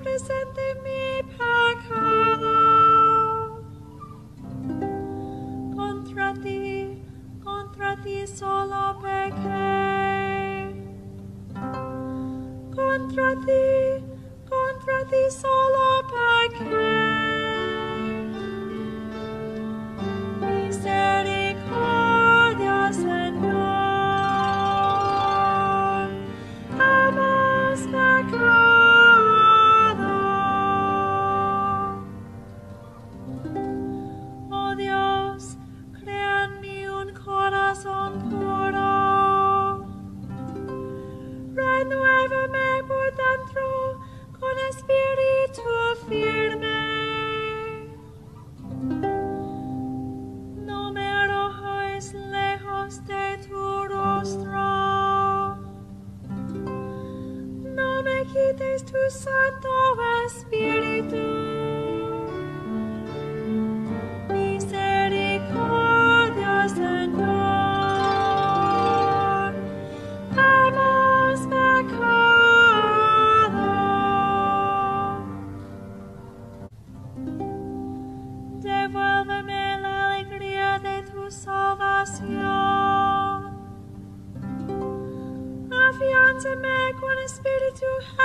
presente mi pecado. Contra ti solo pequé. Contra ti solo pequé. Misericordia, Señor, hemos pecado. Oh Dios, crea en mí un corazón puro. Renuévame por dentro con espíritu firme. No me arrojes lejos de tu rostro. No me quites tu Santo Espíritu. Misericordia, Señor, hemos pecado. Devuélveme la alegría de tu salvación. Afiánzame con espíritu